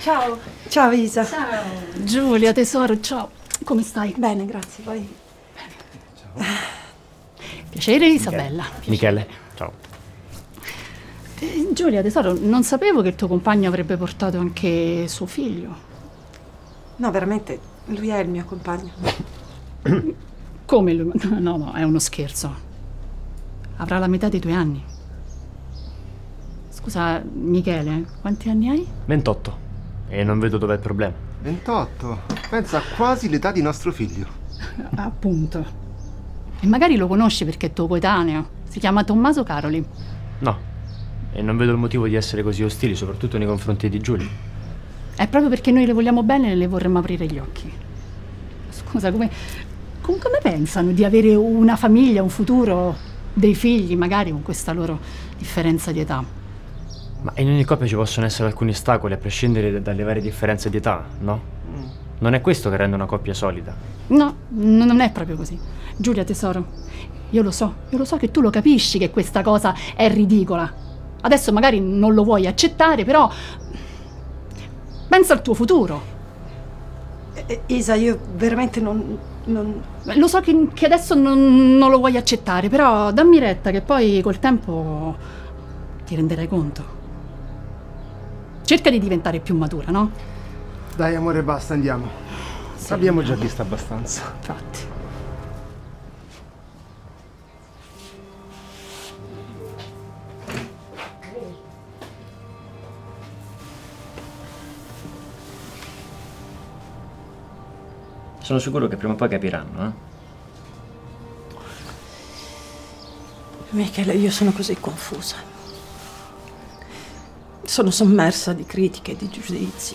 Ciao. Ciao Isa. Ciao. Giulia, tesoro, ciao. Come stai? Bene, grazie. Poi. Ciao. Piacere, Isabella. Michele, ciao. Giulia, tesoro, non sapevo che il tuo compagno avrebbe portato anche suo figlio. No, veramente, lui è il mio compagno. Come lui? No, è uno scherzo. Avrà la metà dei tuoi anni. Scusa, Michele, quanti anni hai? 28. E non vedo dov'è il problema. 28? Pensa a quasi l'età di nostro figlio. Appunto. E magari lo conosci perché è tuo coetaneo. Si chiama Tommaso Caroli. No. E non vedo il motivo di essere così ostili, soprattutto nei confronti di Giulia. È proprio perché noi le vogliamo bene e le vorremmo aprire gli occhi. Scusa, come pensano di avere una famiglia, un futuro, dei figli, magari con questa loro differenza di età? Ma in ogni coppia ci possono essere alcuni ostacoli, a prescindere dalle varie differenze di età, no? Non è questo che rende una coppia solida. No, non è proprio così. Giulia, tesoro, io lo so che tu lo capisci che questa cosa è ridicola. Adesso magari non lo vuoi accettare, però pensa al tuo futuro. Isa, io veramente non... Lo so che adesso non lo vuoi accettare, però dammi retta che poi col tempo ti renderai conto. Cerca di diventare più matura, no? Dai amore, basta, andiamo. Sì, abbiamo già visto abbastanza. Infatti. Sono sicuro che prima o poi capiranno, eh? Michele, io sono così confusa. Sono sommersa di critiche e di giudizi.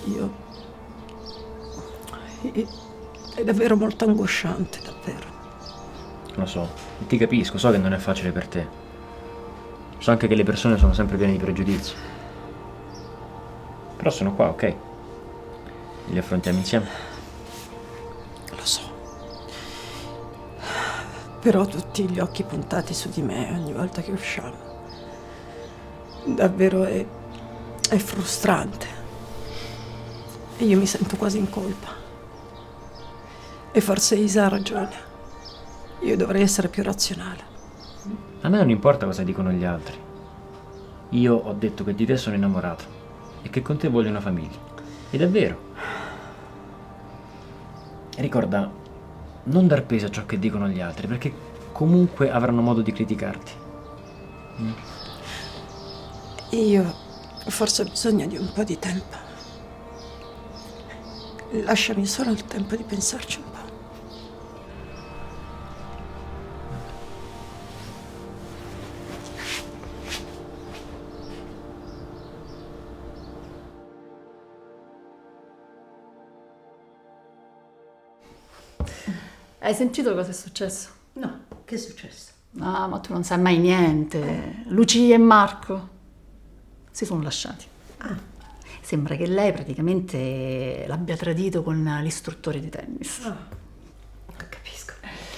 È davvero molto angosciante, davvero. Lo so, e ti capisco, so che non è facile per te. So anche che le persone sono sempre piene di pregiudizi. Però sono qua, ok? Li affrontiamo insieme. Lo so. Però ho tutti gli occhi puntati su di me ogni volta che usciamo. Davvero è frustrante. E io mi sento quasi in colpa. E forse Isa ha ragione. Io dovrei essere più razionale. A me non importa cosa dicono gli altri. Io ho detto che di te sono innamorato e che con te voglio una famiglia. Ed è vero. Ricorda, non dar peso a ciò che dicono gli altri, perché comunque avranno modo di criticarti. Io forse ho bisogno di un po' di tempo. Lasciami solo il tempo di pensarci un po'. Hai sentito cosa è successo? No, che è successo? Ah, ma tu non sai mai niente. Lucia e Marco si sono lasciati. Sembra che lei praticamente l'abbia tradito con l'istruttore di tennis. Capisco.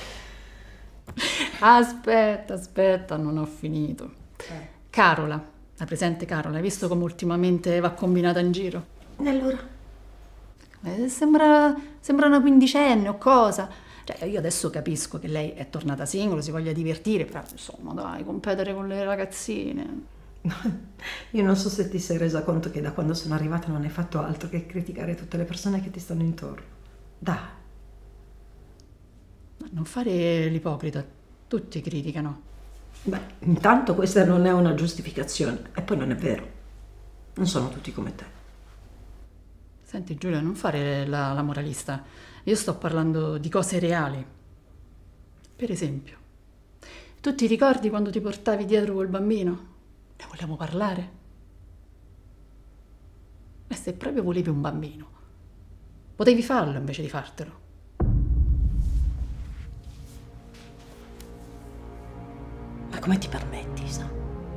Aspetta, non ho finito. Carola, la presente Carola, hai visto come ultimamente va combinata in giro? E allora? Sembra una quindicenne o cosa. Cioè, io adesso capisco che lei è tornata single, si voglia divertire, però insomma dai, competere con le ragazzine. Io non so se ti sei resa conto che da quando sono arrivata non hai fatto altro che criticare tutte le persone che ti stanno intorno. Dai. Ma non fare l'ipocrita, tutti criticano. Beh, intanto questa non è una giustificazione, e poi non è vero. Non sono tutti come te. Senti Giulia, non fare la moralista. Io sto parlando di cose reali. Per esempio, tu ti ricordi quando ti portavi dietro quel bambino? Ne vogliamo parlare? E se proprio volevi un bambino, potevi farlo invece di fartelo. Ma come ti permetti, Isa?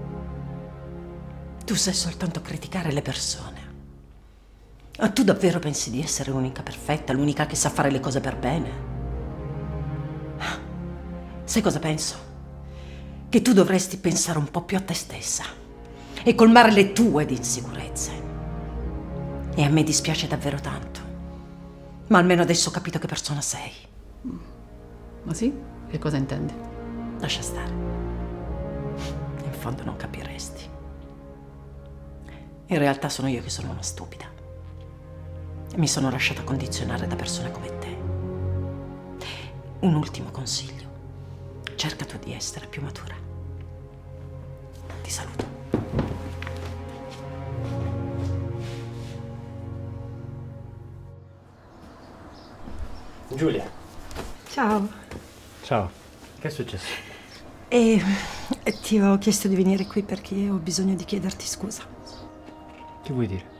Tu sai soltanto criticare le persone. Ma tu davvero pensi di essere l'unica perfetta, l'unica che sa fare le cose per bene? Sai cosa penso? Che tu dovresti pensare un po' più a te stessa e colmare le tue di insicurezze. E a me dispiace davvero tanto. Ma almeno adesso ho capito che persona sei. Ma sì? Che cosa intendi? Lascia stare. In fondo non capiresti. In realtà sono io che sono una stupida. Mi sono lasciata condizionare da persone come te. Un ultimo consiglio. Cerca tu di essere più matura. Ti saluto. Giulia. Ciao. Ciao. Che è successo? E ti ho chiesto di venire qui perché ho bisogno di chiederti scusa. Che vuoi dire?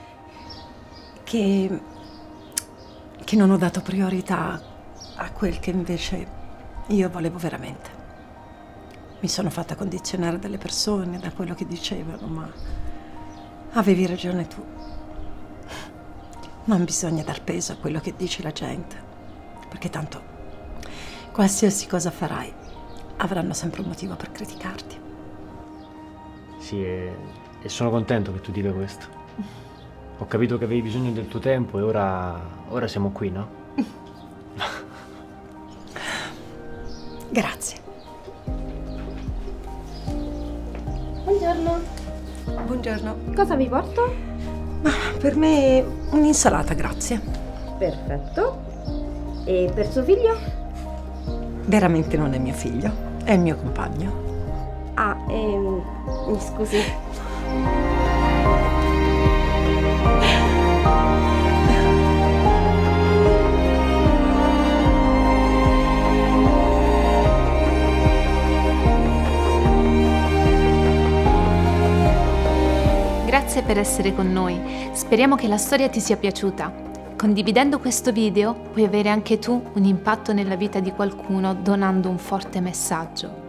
Che non ho dato priorità a quel che invece io volevo veramente. Mi sono fatta condizionare dalle persone, da quello che dicevano, ma avevi ragione tu. Non bisogna dar peso a quello che dice la gente, perché tanto qualsiasi cosa farai avranno sempre un motivo per criticarti. Sì, e sono contento che tu dica questo. Ho capito che avevi bisogno del tuo tempo e ora siamo qui, no? Grazie. Buongiorno. Buongiorno. Cosa vi porto? Ma per me un'insalata, grazie. Perfetto. E per suo figlio? Veramente non è mio figlio, è il mio compagno. Ah, mi scusi. Grazie per essere con noi, speriamo che la storia ti sia piaciuta. Condividendo questo video puoi avere anche tu un impatto nella vita di qualcuno donando un forte messaggio.